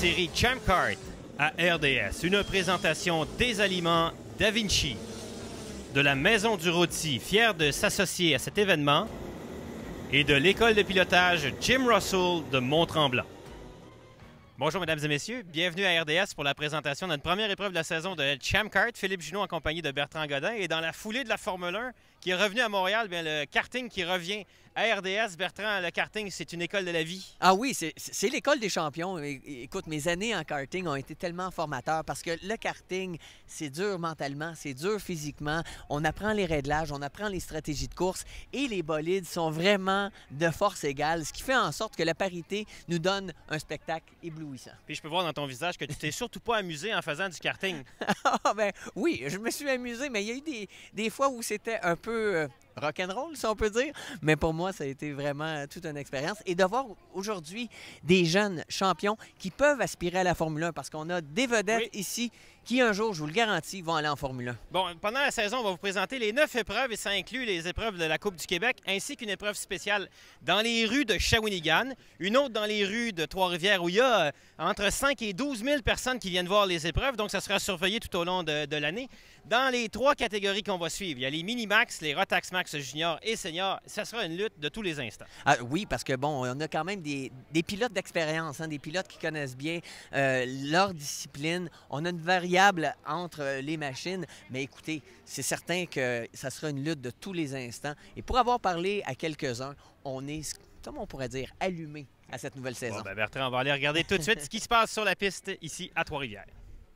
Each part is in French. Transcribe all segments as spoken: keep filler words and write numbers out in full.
série Champ Kart à R D S. Une présentation des aliments Da Vinci, de la Maison du Rôti, fière de s'associer à cet événement, et de l'école de pilotage Jim Russell de Mont-Tremblant. Bonjour mesdames et messieurs, bienvenue à R D S pour la présentation de notre première épreuve de la saison de Champ Kart. Philippe Junot en compagnie de Bertrand Godin, et dans la foulée de la Formule un qui est revenue à Montréal, bien le karting qui revient à R D S. Bertrand, le karting, c'est une école de la vie. Ah oui, c'est l'école des champions. Écoute, mes années en karting ont été tellement formateurs parce que le karting, c'est dur mentalement, c'est dur physiquement. On apprend les réglages, on apprend les stratégies de course et les bolides sont vraiment de force égale, ce qui fait en sorte que la parité nous donne un spectacle éblouissant. Puis je peux voir dans ton visage que tu t'es surtout pas amusé en faisant du karting. Ah ben oui, je me suis amusé, mais il y a eu des, des fois où c'était un peu euh, rock'n'roll, si on peut dire. Mais pour moi, ça a été vraiment toute une expérience. Et de voir aujourd'hui des jeunes champions qui peuvent aspirer à la Formule un, parce qu'on a des vedettes oui. ici qui, un jour, je vous le garantis, vont aller en Formule un. Bon, pendant la saison, on va vous présenter les neuf épreuves, et ça inclut les épreuves de la Coupe du Québec, ainsi qu'une épreuve spéciale dans les rues de Shawinigan, une autre dans les rues de Trois-Rivières, où il y a euh, entre cinq et douze mille personnes qui viennent voir les épreuves, donc ça sera surveillé tout au long de, de l'année. Dans les trois catégories qu'on va suivre, il y a les Mini-Max, les Rotax Max Junior et Senior. Ça sera une lutte de tous les instants. Ah, oui, parce que bon, on a quand même des, des pilotes d'expérience, hein, des pilotes qui connaissent bien euh, leur discipline. On a une variable entre les machines, mais écoutez, c'est certain que ça sera une lutte de tous les instants. Et pour avoir parlé à quelques-uns, on est, comment on pourrait dire, allumé à cette nouvelle saison. Bon, ben Bertrand, on va aller regarder tout de suite ce qui se passe sur la piste ici à Trois-Rivières.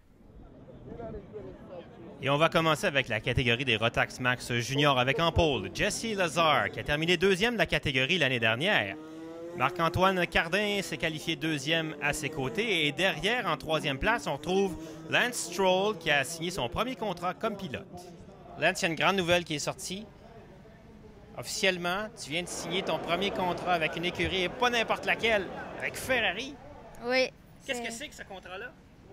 Et on va commencer avec la catégorie des Rotax Max Junior avec en pôle Jesse Lazare qui a terminé deuxième de la catégorie l'année dernière. Marc-Antoine Cardin s'est qualifié deuxième à ses côtés, et derrière, en troisième place, on retrouve Lance Stroll qui a signé son premier contrat comme pilote. Lance, il y a une grande nouvelle qui est sortie. Officiellement, tu viens de signer ton premier contrat avec une écurie, et pas n'importe laquelle, avec Ferrari. Oui. Qu'est-ce que c'est que ce contrat-là?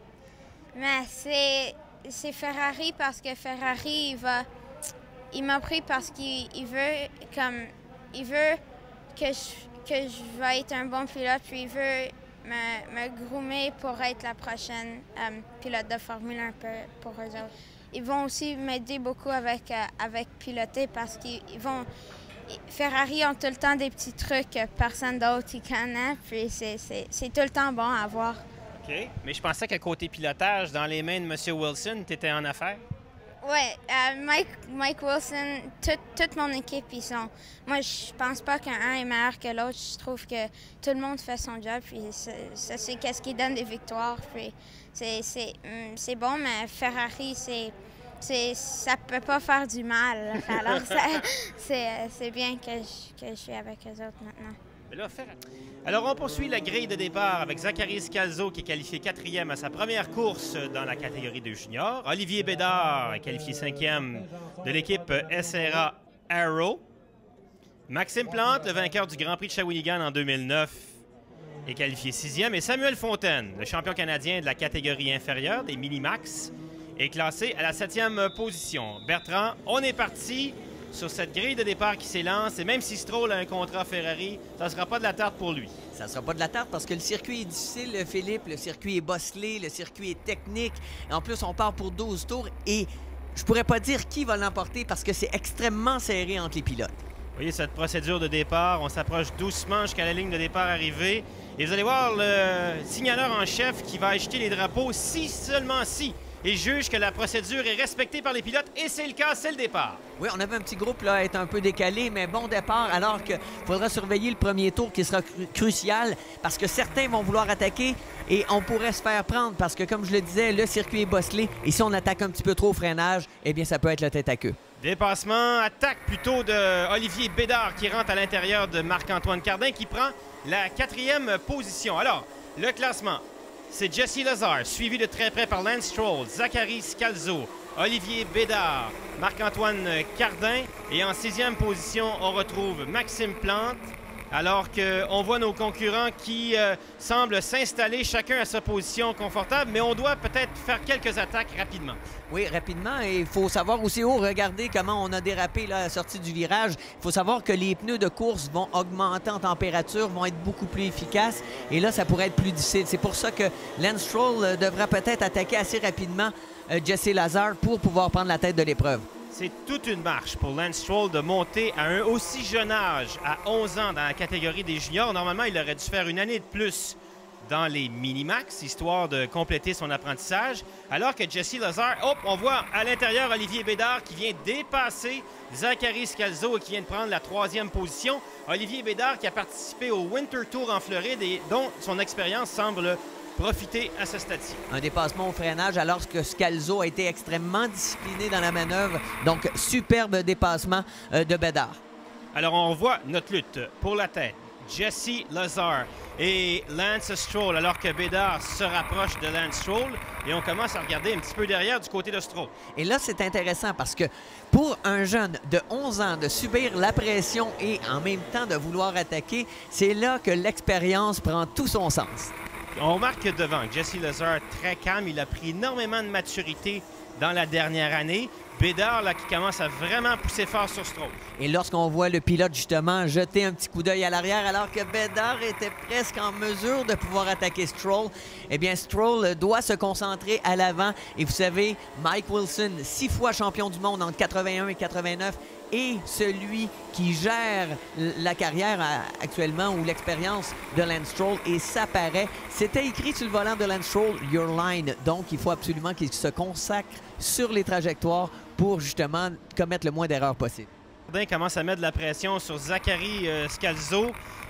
Mais c'est... C'est Ferrari parce que Ferrari, il va, il m'a pris parce qu'il il veut comme, il veut que je, que je vais être un bon pilote, puis il veut me, me groomer pour être la prochaine um, pilote de Formule un pour eux autres. Ils vont aussi m'aider beaucoup avec, euh, avec piloter parce qu'ils vont, Ferrari ont tout le temps des petits trucs que personne d'autre ne connaît, puis c'est tout le temps bon à voir. OK. Mais je pensais que côté pilotage, dans les mains de M. Wilson, tu étais en affaires? Oui. Euh, Mike, Mike Wilson, tout, toute mon équipe, ils sont... Moi, je pense pas qu'un est meilleur que l'autre. Je trouve que tout le monde fait son job, puis ça, c'est qu'est-ce qui donne des victoires. Puis c'est bon, mais Ferrari, c'est... ça peut pas faire du mal. Alors, c'est bien que je, que je suis avec eux autres maintenant. Alors, on poursuit la grille de départ avec Zachary Scalzo qui est qualifié quatrième à sa première course dans la catégorie de juniors. Olivier Bédard est qualifié cinquième de l'équipe S R A Arrow. Maxime Plante, le vainqueur du Grand Prix de Shawinigan en deux mille neuf, est qualifié sixième. Et Samuel Fontaine, le champion canadien de la catégorie inférieure des Mini-Max, est classé à la septième position. Bertrand, on est parti sur cette grille de départ qui s'élance, et même si Stroll a un contrat Ferrari, ça ne sera pas de la tarte pour lui. Ça ne sera pas de la tarte parce que le circuit est difficile, Philippe. Le circuit est bosselé, le circuit est technique. Et en plus, on part pour douze tours et je pourrais pas dire qui va l'emporter parce que c'est extrêmement serré entre les pilotes. Vous voyez cette procédure de départ, on s'approche doucement jusqu'à la ligne de départ arrivée. Et vous allez voir le signaleur en chef qui va agiter les drapeaux si, seulement si, il juge que la procédure est respectée par les pilotes, et c'est le cas, c'est le départ. Oui, on avait un petit groupe là à être un peu décalé, mais bon départ, alors qu'il faudra surveiller le premier tour qui sera cru crucial parce que certains vont vouloir attaquer et on pourrait se faire prendre parce que, comme je le disais, le circuit est bosselé et si on attaque un petit peu trop au freinage, eh bien, ça peut être la tête à queue. Dépassement, attaque plutôt de Olivier Bédard qui rentre à l'intérieur de Marc-Antoine Cardin qui prend la quatrième position. Alors, le classement. C'est Jesse Lazare, suivi de très près par Lance Stroll, Zachary Scalzo, Olivier Bédard, Marc-Antoine Cardin. Et en sixième position, on retrouve Maxime Plante, alors qu'on voit nos concurrents qui euh, semblent s'installer chacun à sa position confortable, mais on doit peut-être faire quelques attaques rapidement. Oui, rapidement. Et il faut savoir aussi, oh, regardez comment on a dérapé là, à la sortie du virage. Il faut savoir que les pneus de course vont augmenter en température, vont être beaucoup plus efficaces. Et là, ça pourrait être plus difficile. C'est pour ça que Lance Stroll euh, devra peut-être attaquer assez rapidement euh, Jesse Lazare pour pouvoir prendre la tête de l'épreuve. C'est toute une marche pour Lance Stroll de monter à un aussi jeune âge, à onze ans, dans la catégorie des juniors. Normalement, il aurait dû faire une année de plus dans les mini-max, histoire de compléter son apprentissage. Alors que Jesse Lazare, hop, on voit à l'intérieur Olivier Bédard qui vient dépasser Zachary Scalzo et qui vient de prendre la troisième position. Olivier Bédard qui a participé au Winter Tour en Floride et dont son expérience semble profiter à ce stade-ci. Un dépassement au freinage alors que Scalzo a été extrêmement discipliné dans la manœuvre. Donc, superbe dépassement euh, de Bédard. Alors, on revoit notre lutte pour la tête. Jesse Lazare et Lance Stroll, alors que Bédard se rapproche de Lance Stroll. Et on commence à regarder un petit peu derrière du côté de Stroll. Et là, c'est intéressant parce que pour un jeune de onze ans de subir la pression et en même temps de vouloir attaquer, c'est là que l'expérience prend tout son sens. On remarque que devant, Jesse Lazare, très calme, il a pris énormément de maturité dans la dernière année. Bédard, là, qui commence à vraiment pousser fort sur Stroll. Et lorsqu'on voit le pilote, justement, jeter un petit coup d'œil à l'arrière, alors que Bédard était presque en mesure de pouvoir attaquer Stroll, eh bien, Stroll doit se concentrer à l'avant. Et vous savez, Mike Wilson, six fois champion du monde entre quatre-vingt-un et quatre-vingt-neuf, et celui qui gère la carrière actuellement ou l'expérience de Lance Stroll, et ça paraît. C'était écrit sur le volant de Lance Stroll, « Your line ». Donc, il faut absolument qu'il se consacre sur les trajectoires pour justement commettre le moins d'erreurs possible. Cardin commence à mettre de la pression sur Zachary euh, Scalzo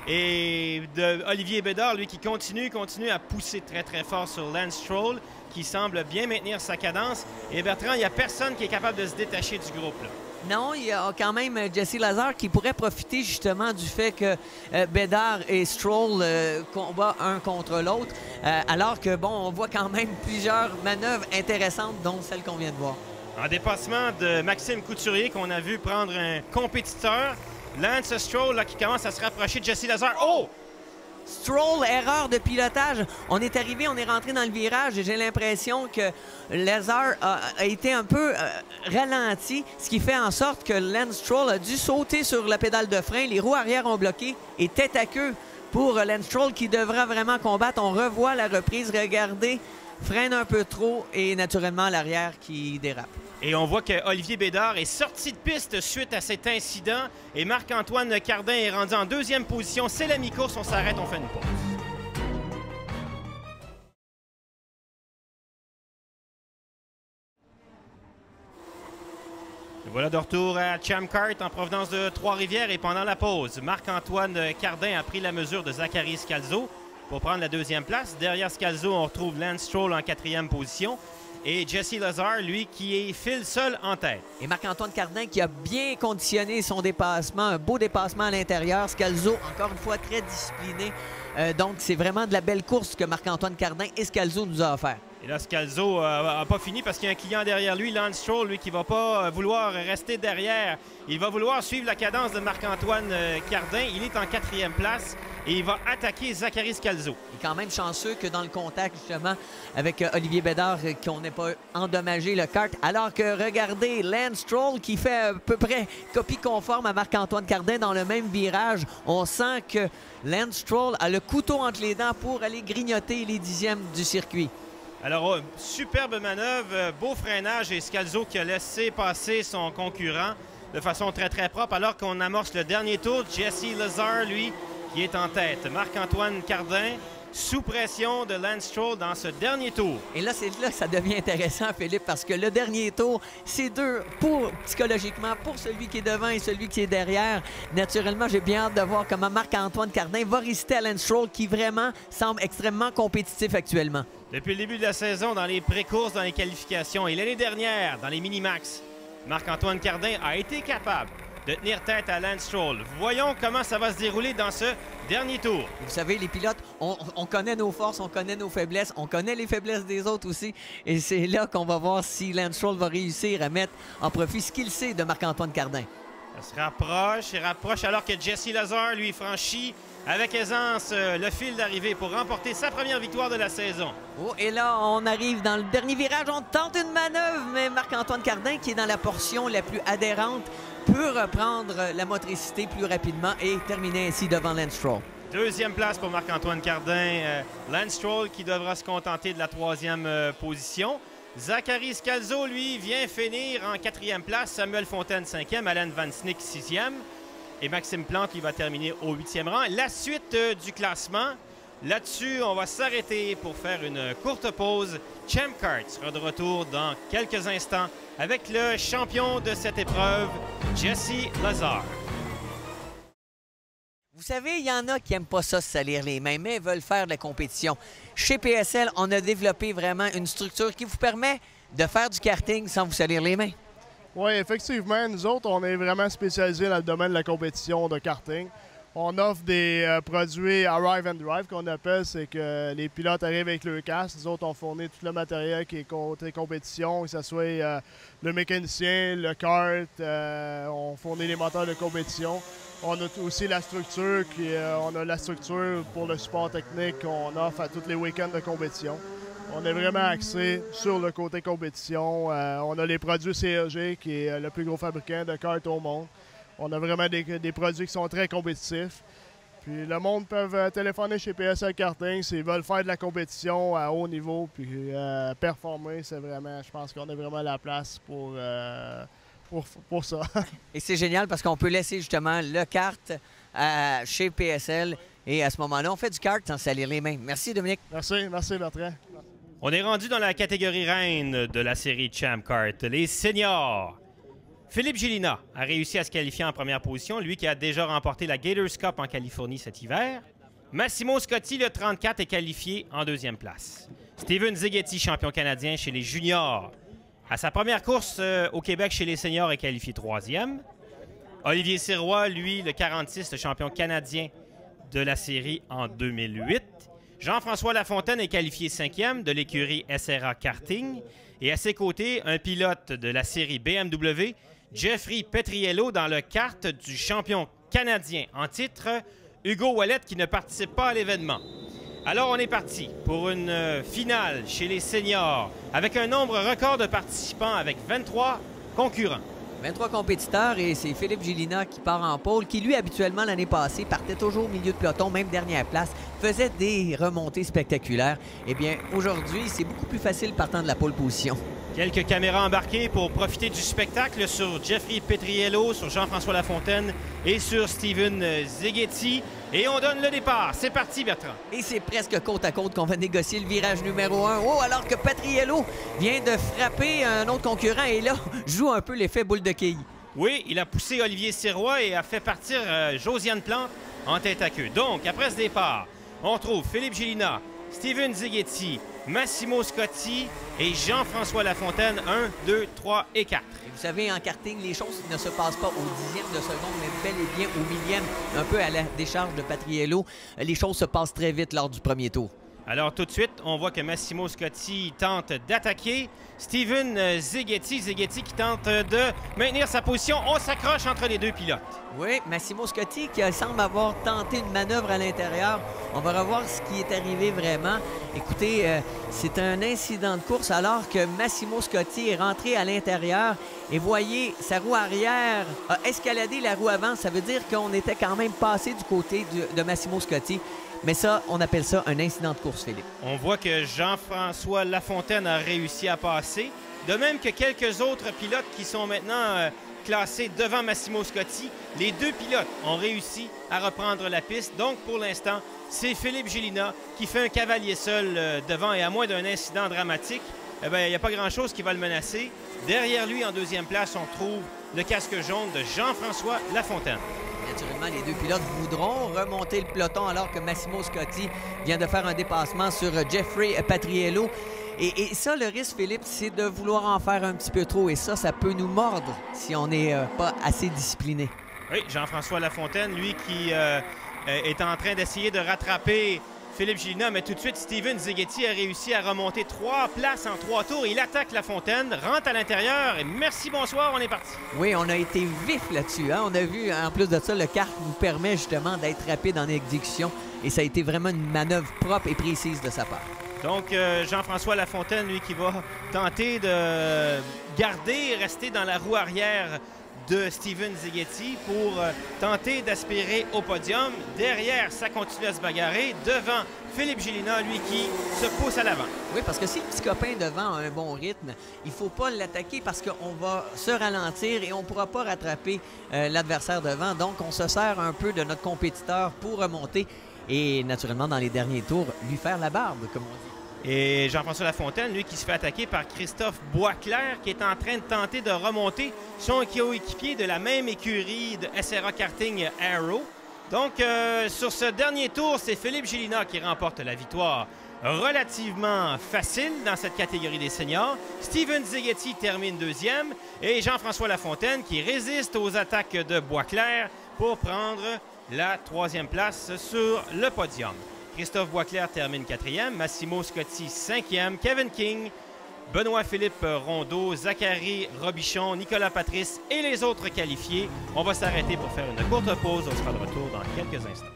et de Olivier Bédard, lui qui continue, continue à pousser très très fort sur Lance Stroll, qui semble bien maintenir sa cadence. Et Bertrand, il n'y a personne qui est capable de se détacher du groupe, là. Non, il y a quand même Jesse Lazare qui pourrait profiter justement du fait que euh, Bédard et Stroll euh, combattent un contre l'autre, euh, alors que, bon, on voit quand même plusieurs manœuvres intéressantes, dont celle qu'on vient de voir. En dépassement de Maxime Couturier, qu'on a vu prendre un compétiteur. Lance Stroll, là, qui commence à se rapprocher de Jesse Lazare. Oh! Stroll, erreur de pilotage. On est arrivé, on est rentré dans le virage et j'ai l'impression que Lazare a, a été un peu euh, ralenti, ce qui fait en sorte que Lance Stroll a dû sauter sur la pédale de frein. Les roues arrière ont bloqué et tête à queue pour Lance Stroll qui devra vraiment combattre. On revoit la reprise, regardez, freine un peu trop et naturellement l'arrière qui dérape. Et on voit que Olivier Bédard est sorti de piste suite à cet incident. Et Marc-Antoine Cardin est rendu en deuxième position. C'est la mi-course, on s'arrête, on fait une pause. Voilà de retour à Champ Kart en provenance de Trois-Rivières. Et pendant la pause, Marc-Antoine Cardin a pris la mesure de Zachary Scalzo pour prendre la deuxième place. Derrière Scalzo, on retrouve Lance Stroll en quatrième position. Et Jesse Lazare, lui, qui est file seul en tête. Et Marc-Antoine Cardin qui a bien conditionné son dépassement, un beau dépassement à l'intérieur. Scalzo, encore une fois, très discipliné. Euh, donc, c'est vraiment de la belle course que Marc-Antoine Cardin et Scalzo nous a offert. Et là, Scalzo n'a euh, pas fini parce qu'il y a un client derrière lui, Lance Stroll, lui, qui ne va pas euh, vouloir rester derrière. Il va vouloir suivre la cadence de Marc-Antoine euh, Cardin. Il est en quatrième place et il va attaquer Zachary Scalzo. Il est quand même chanceux que dans le contact, justement, avec euh, Olivier Bédard, euh, qu'on n'ait pas endommagé le kart. Alors que, regardez, Lance Stroll qui fait à peu près copie conforme à Marc-Antoine Cardin dans le même virage. On sent que Lance Stroll a le couteau entre les dents pour aller grignoter les dixièmes du circuit. Alors, superbe manœuvre, beau freinage et Scalzo qui a laissé passer son concurrent de façon très, très propre. Alors qu'on amorce le dernier tour, Jesse Lazare, lui, qui est en tête. Marc-Antoine Cardin, sous pression de Lance Stroll dans ce dernier tour. Et là, c'est là que ça devient intéressant, Philippe, parce que le dernier tour, c'est deux pour, psychologiquement, pour celui qui est devant et celui qui est derrière. Naturellement, j'ai bien hâte de voir comment Marc-Antoine Cardin va résister à Lance Stroll, qui vraiment semble extrêmement compétitif actuellement. Depuis le début de la saison, dans les pré-courses, dans les qualifications et l'année dernière, dans les mini-max, Marc-Antoine Cardin a été capable de tenir tête à Lance Stroll. Voyons comment ça va se dérouler dans ce dernier tour. Vous savez, les pilotes, on, on connaît nos forces, on connaît nos faiblesses, on connaît les faiblesses des autres aussi. Et c'est là qu'on va voir si Lance Stroll va réussir à mettre en profit ce qu'il sait de Marc-Antoine Cardin. Ça se rapproche, il rapproche alors que Jesse Lazare, lui, franchit avec aisance euh, le fil d'arrivée pour remporter sa première victoire de la saison. Oh, et là, on arrive dans le dernier virage. On tente une manœuvre, mais Marc-Antoine Cardin, qui est dans la portion la plus adhérente, peut reprendre la motricité plus rapidement et terminer ainsi devant Lance Stroll. Deuxième place pour Marc-Antoine Cardin. Euh, Lance Stroll qui devra se contenter de la troisième euh, position. Zachary Scalzo, lui, vient finir en quatrième place. Samuel Fontaine, cinquième. Alan Van Snick, sixième. Et Maxime Plante, qui va terminer au huitième rang. La suite euh, du classement. Là-dessus, on va s'arrêter pour faire une courte pause. Champ Kart sera de retour dans quelques instants avec le champion de cette épreuve, Jesse Lazare. Vous savez, il y en a qui n'aiment pas ça se salir les mains, mais veulent faire de la compétition. Chez P S L, on a développé vraiment une structure qui vous permet de faire du karting sans vous salir les mains. Oui, effectivement. Nous autres, on est vraiment spécialisés dans le domaine de la compétition de karting. On offre des euh, produits Arrive and Drive qu'on appelle, c'est que les pilotes arrivent avec le casque. Nous autres, on fournit tout le matériel qui est côté compétition, que ce soit euh, le mécanicien, le kart, euh, on fournit les moteurs de compétition. On a aussi la structure, qui, euh, on a la structure pour le support technique qu'on offre à tous les week-ends de compétition. On est vraiment axé sur le côté compétition. Euh, on a les produits C E G, qui est le plus gros fabricant de karts au monde. On a vraiment des, des produits qui sont très compétitifs. Puis le monde peut euh, téléphoner chez P S L Karting s'ils veulent faire de la compétition à haut niveau puis euh, performer. C'est vraiment, je pense qu'on a vraiment la place pour, euh, pour, pour ça. Et c'est génial parce qu'on peut laisser justement le kart euh, chez P S L et à ce moment-là, on fait du kart sans salir les mains. Merci Dominique. Merci, merci Bertrand. On est rendu dans la catégorie reine de la série Champ Kart, les seniors. Philippe Gélina a réussi à se qualifier en première position, lui qui a déjà remporté la Gators Cup en Californie cet hiver. Massimo Scotti, le trente-quatre, est qualifié en deuxième place. Steven Zighetti, champion canadien chez les juniors, à sa première course euh, au Québec chez les seniors, est qualifié troisième. Olivier Sirois, lui, le quarante-six, le champion canadien de la série en deux mille huit. Jean-François Lafontaine est qualifié cinquième de l'écurie S R A Karting. Et à ses côtés, un pilote de la série B M W, Jeffrey Petriello, dans le kart du champion canadien en titre, Hugo Ouellet, qui ne participe pas à l'événement. Alors, on est parti pour une finale chez les seniors avec un nombre record de participants avec vingt-trois concurrents. vingt-trois compétiteurs et c'est Philippe Gélina qui part en pôle, qui lui, habituellement, l'année passée, partait toujours au milieu de peloton, même dernière place, faisait des remontées spectaculaires. Eh bien, aujourd'hui, c'est beaucoup plus facile partant de la pole position. Quelques caméras embarquées pour profiter du spectacle sur Jeffrey Petriello, sur Jean-François Lafontaine et sur Steven Zighetti. Et on donne le départ. C'est parti, Bertrand. Et c'est presque côte à côte qu'on va négocier le virage numéro un. Oh, alors que Petriello vient de frapper un autre concurrent et là, joue un peu l'effet boule de quille. Oui, il a poussé Olivier Sirois et a fait partir euh, Josiane Plante en tête à queue. Donc, après ce départ, on trouve Philippe Gélina, Steven Zighetti, Massimo Scotti et Jean-François Lafontaine, un, deux, trois et quatre. Et vous savez, en karting, les choses ne se passent pas au dixième de seconde, mais bel et bien au millième, un peu à la décharge de Petriello. Les choses se passent très vite lors du premier tour. Alors, tout de suite, on voit que Massimo Scotti tente d'attaquer. Steven Zighetti, Zighetti qui tente de maintenir sa position. On s'accroche entre les deux pilotes. Oui, Massimo Scotti qui semble avoir tenté une manœuvre à l'intérieur. On va revoir ce qui est arrivé vraiment. Écoutez, euh, c'est un incident de course alors que Massimo Scotti est rentré à l'intérieur. Et voyez, sa roue arrière a escaladé la roue avant. Ça veut dire qu'on était quand même passé du côté de, de Massimo Scotti. Mais ça, on appelle ça un incident de course, Philippe. On voit que Jean-François Lafontaine a réussi à passer. De même que quelques autres pilotes qui sont maintenant euh, classés devant Massimo Scotti. Les deux pilotes ont réussi à reprendre la piste. Donc, pour l'instant, c'est Philippe Gélina qui fait un cavalier seul euh, devant. Et à moins d'un incident dramatique, eh bien, il n'y a pas grand-chose qui va le menacer. Derrière lui, en deuxième place, on trouve le casque jaune de Jean-François Lafontaine. Naturellement, les deux pilotes voudront remonter le peloton alors que Massimo Scotti vient de faire un dépassement sur Jeffrey Petriello. Et, et ça, le risque, Philippe, c'est de vouloir en faire un petit peu trop. Et ça, ça peut nous mordre si on n'est euh, pas assez discipliné. Oui, Jean-François Lafontaine, lui qui euh, est en train d'essayer de rattraper Philippe Gélina, mais tout de suite, Steven Zighetti a réussi à remonter trois places en trois tours. Il attaque La Fontaine, rentre à l'intérieur et merci, bonsoir, on est parti. Oui, on a été vif là-dessus. Hein? On a vu, en plus de ça, le kart nous permet justement d'être rapide en exécution et ça a été vraiment une manœuvre propre et précise de sa part. Donc, euh, Jean-François Lafontaine, lui, qui va tenter de garder, rester dans la roue arrière de Steven Zighetti pour euh, tenter d'aspirer au podium. Derrière, ça continue à se bagarrer. Devant, Philippe Gélina, lui, qui se pousse à l'avant. Oui, parce que si le petit copain devant a un bon rythme, il ne faut pas l'attaquer parce qu'on va se ralentir et on ne pourra pas rattraper euh, l'adversaire devant. Donc, on se sert un peu de notre compétiteur pour remonter et, naturellement, dans les derniers tours, lui faire la barbe, comme on dit. Et Jean-François Lafontaine, lui, qui se fait attaquer par Christophe Boisclair, qui est en train de tenter de remonter son coéquipier de la même écurie de S R A Karting Arrow. Donc, euh, sur ce dernier tour, c'est Philippe Gélina qui remporte la victoire relativement facile dans cette catégorie des seniors. Steven Zighetti termine deuxième et Jean-François Lafontaine qui résiste aux attaques de Boisclair pour prendre la troisième place sur le podium. Christophe Boisclair termine quatrième, Massimo Scotti cinquième, Kevin King, Benoît-Philippe Rondeau, Zachary Robichon, Nicolas Patrice et les autres qualifiés. On va s'arrêter pour faire une courte pause. On sera de retour dans quelques instants.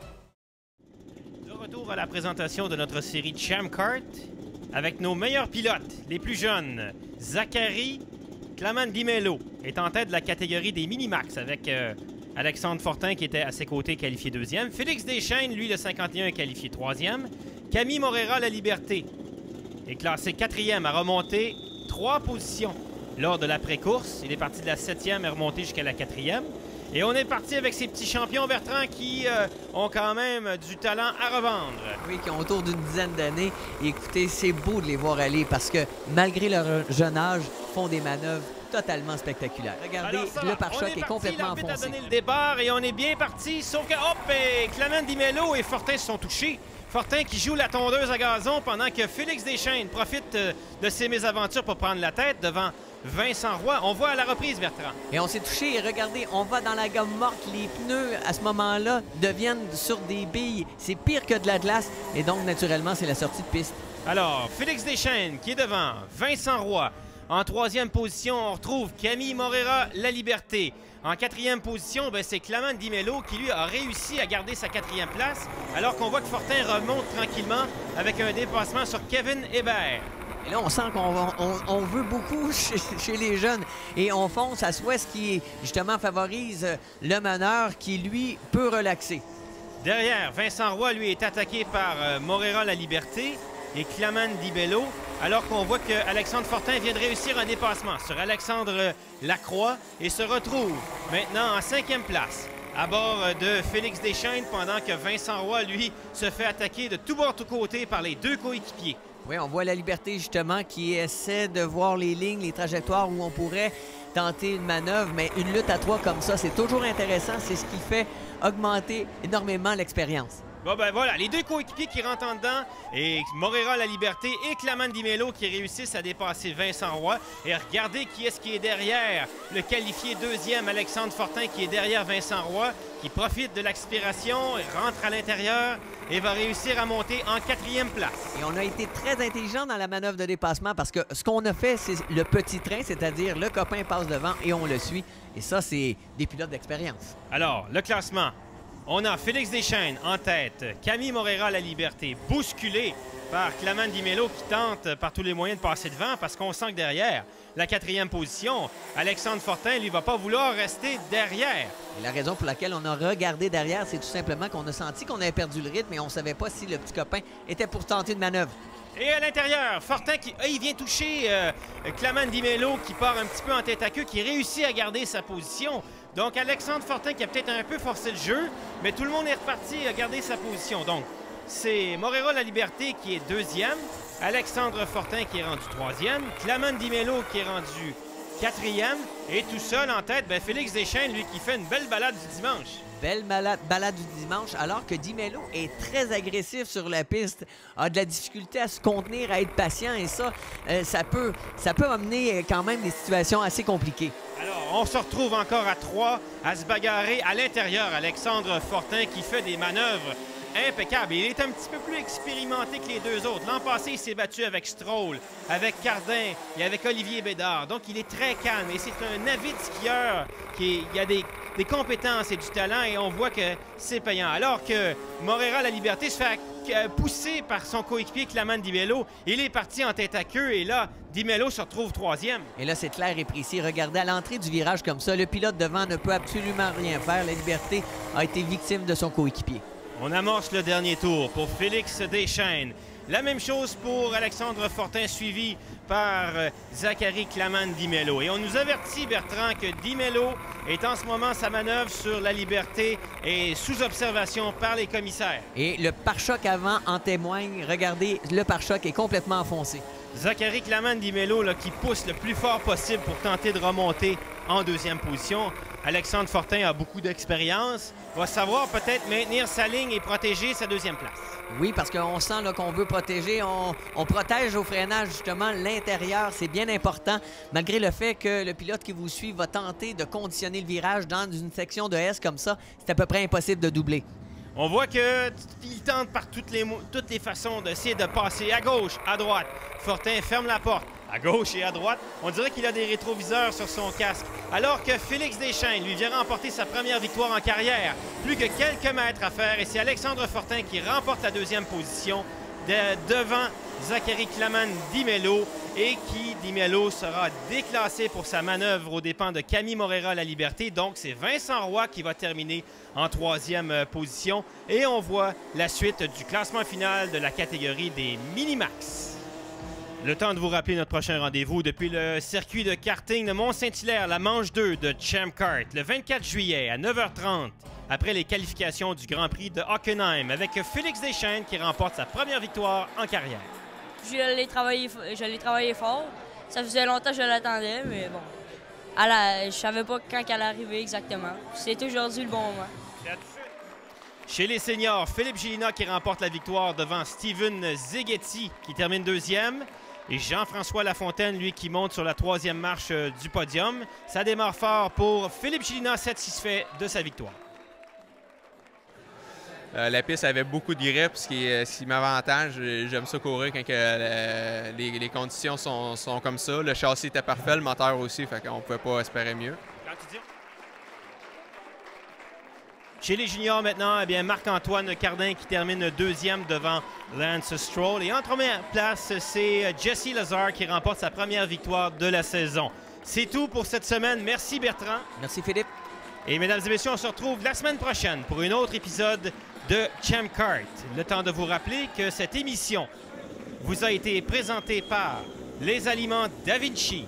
De retour à la présentation de notre série Champ Kart avec nos meilleurs pilotes, les plus jeunes. Zachary Clamant-Dimelo est en tête de la catégorie des Minimax avec... Euh, Alexandre Fortin qui était à ses côtés qualifié deuxième. Félix Deschênes, lui, le cinquante et un, est qualifié troisième. Camille Morera, la Liberté, est classé quatrième, a remonté trois positions lors de la pré-course. Il est parti de la septième et remonté jusqu'à la quatrième. Et on est parti avec ces petits champions, Bertrand, qui euh, ont quand même du talent à revendre. Oui, qui ont autour d'une dizaine d'années. Écoutez, c'est beau de les voir aller parce que malgré leur jeune âge, font des manœuvres totalement spectaculaire. Regardez, le pare-choc est, est complètement enfoncé. On a donné le départ et on est bien parti, sauf que, hop, et Clamant-Dimelo et Fortin se sont touchés. Fortin qui joue la tondeuse à gazon pendant que Félix Deschênes profite de ses mésaventures pour prendre la tête devant Vincent Roy. On voit à la reprise, Bertrand. Et on s'est touché et regardez, on va dans la gomme morte. Les pneus, à ce moment-là, deviennent sur des billes. C'est pire que de la glace et donc, naturellement, c'est la sortie de piste. Alors, Félix Deschênes qui est devant, Vincent Roy. En troisième position, on retrouve Camille Morera, la Liberté. En quatrième position, ben, c'est Clamant-Dimelo qui, lui, a réussi à garder sa quatrième place, alors qu'on voit que Fortin remonte tranquillement avec un dépassement sur Kevin Hébert. Et là, on sent qu'on on, on veut beaucoup chez, chez les jeunes et on fonce à souhait, ce qui, justement, favorise le meneur qui, lui, peut relaxer. Derrière, Vincent Roy, lui, est attaqué par euh, Morera, la Liberté et Clamant-Dimelo, alors qu'on voit qu'Alexandre Fortin vient de réussir un dépassement sur Alexandre Lacroix et se retrouve maintenant en cinquième place à bord de Félix Deschênes pendant que Vincent Roy, lui, se fait attaquer de tous bords, tous côtés par les deux coéquipiers. Oui, on voit la Liberté, justement, qui essaie de voir les lignes, les trajectoires où on pourrait tenter une manœuvre, mais une lutte à trois comme ça, c'est toujours intéressant. C'est ce qui fait augmenter énormément l'expérience. Bon, ben voilà, les deux coéquipiers qui rentrent en dedans, et Morera, la Liberté, et Clamant-Dimelo qui réussissent à dépasser Vincent Roy. Et regardez qui est-ce qui est derrière le qualifié deuxième, Alexandre Fortin, qui est derrière Vincent Roy, qui profite de l'expiration, rentre à l'intérieur et va réussir à monter en quatrième place. Et on a été très intelligent dans la manœuvre de dépassement parce que ce qu'on a fait, c'est le petit train, c'est-à-dire le copain passe devant et on le suit. Et ça, c'est des pilotes d'expérience. Alors, le classement. On a Félix Deschênes en tête, Camille Morera, la Liberté, bousculé par Clamant-Dimelo qui tente par tous les moyens de passer devant parce qu'on sent que derrière, la quatrième position, Alexandre Fortin, lui, va pas vouloir rester derrière. Et la raison pour laquelle on a regardé derrière, c'est tout simplement qu'on a senti qu'on avait perdu le rythme et on ne savait pas si le petit copain était pour tenter une manœuvre. Et à l'intérieur, Fortin qui euh, il vient toucher euh, Clamant-Dimelo qui part un petit peu en tête à queue, qui réussit à garder sa position. Donc Alexandre Fortin qui a peut-être un peu forcé le jeu, mais tout le monde est reparti à garder sa position. Donc c'est Morera, la Liberté qui est deuxième, Alexandre Fortin qui est rendu troisième, Clamant-Dimelo qui est rendu quatrième, et tout seul en tête, ben, Félix Deschênes, lui, qui fait une belle balade du dimanche. Belle balade, balade du dimanche, alors que Dimelo est très agressif sur la piste, a de la difficulté à se contenir, à être patient, et ça, euh, ça peut, ça peut amener quand même des situations assez compliquées. Alors, on se retrouve encore à trois à se bagarrer à l'intérieur. Alexandre Fortin qui fait des manœuvres impeccable. Il est un petit peu plus expérimenté que les deux autres. L'an passé, il s'est battu avec Stroll, avec Cardin et avec Olivier Bédard. Donc, il est très calme et c'est un avide skieur qui il a des, des compétences et du talent et on voit que c'est payant. Alors que Morera La Liberté se fait pousser par son coéquipier Claman Di Melo. Il est parti en tête à queue et là, Di Melo se retrouve troisième. Et là, c'est clair et précis. Regardez, à l'entrée du virage comme ça, le pilote devant ne peut absolument rien faire. La Liberté a été victime de son coéquipier. On amorce le dernier tour pour Félix Deschênes. La même chose pour Alexandre Fortin, suivi par euh, Zachary Claman Di Melo. Et on nous avertit, Bertrand, que Di Melo est en ce moment, sa manœuvre sur La Liberté est sous observation par les commissaires. Et le pare-choc avant en témoigne. Regardez, le pare-choc est complètement enfoncé. Zachary Claman Di Melo là, qui pousse le plus fort possible pour tenter de remonter en deuxième position. Alexandre Fortin a beaucoup d'expérience, va savoir peut-être maintenir sa ligne et protéger sa deuxième place. Oui, parce qu'on sent qu'on veut protéger. On, on protège au freinage, justement, l'intérieur. C'est bien important, malgré le fait que le pilote qui vous suit va tenter de conditionner le virage dans une section de S comme ça. C'est à peu près impossible de doubler. On voit qu'il tente par toutes les, toutes les façons d'essayer de passer à gauche, à droite. Fortin ferme la porte. À gauche et à droite, on dirait qu'il a des rétroviseurs sur son casque. Alors que Félix Deschênes lui vient remporter sa première victoire en carrière. Plus que quelques mètres à faire et c'est Alexandre Fortin qui remporte la deuxième position de, devant Zachary Claman Di Melo et qui, Di Melo, sera déclassé pour sa manœuvre aux dépens de Camille Morera La Liberté. Donc, c'est Vincent Roy qui va terminer en troisième position. Et on voit la suite du classement final de la catégorie des Minimax. Le temps de vous rappeler notre prochain rendez-vous depuis le circuit de karting de Mont-Saint-Hilaire, la manche deux de Champ Kart, le vingt-quatre juillet à neuf heures trente, après les qualifications du Grand Prix de Hockenheim, avec Félix Deschênes qui remporte sa première victoire en carrière. Je l'ai travaillé, je l'ai travaillé fort. Ça faisait longtemps que je l'attendais, mais bon. La, je ne savais pas quand elle arrivait exactement. C'est aujourd'hui le bon moment. Chez les seniors, Philippe Gélina qui remporte la victoire devant Steven Zeghetti qui termine deuxième. Et Jean-François Lafontaine, lui, qui monte sur la troisième marche euh, du podium. Ça démarre fort pour Philippe Gélina, satisfait de sa victoire. Euh, la piste avait beaucoup de grip, ce qui, ce qui m'avantage. J'aime ça courir quand que, euh, les, les conditions sont, sont comme ça. Le châssis était parfait, le moteur aussi, fait qu'on ne pouvait pas espérer mieux. Quand tu dis... Chez les juniors maintenant, eh bien Marc-Antoine Cardin qui termine deuxième devant Lance Stroll. Et en première place, c'est Jesse Lazare qui remporte sa première victoire de la saison. C'est tout pour cette semaine. Merci Bertrand. Merci Philippe. Et mesdames et messieurs, on se retrouve la semaine prochaine pour un autre épisode de Champ Kart. Le temps de vous rappeler que cette émission vous a été présentée par les aliments Da Vinci,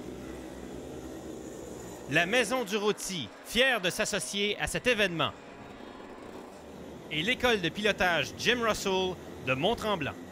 la Maison du Rôti, fière de s'associer à cet événement, et l'école de pilotage Jim Russell de Mont-Tremblant.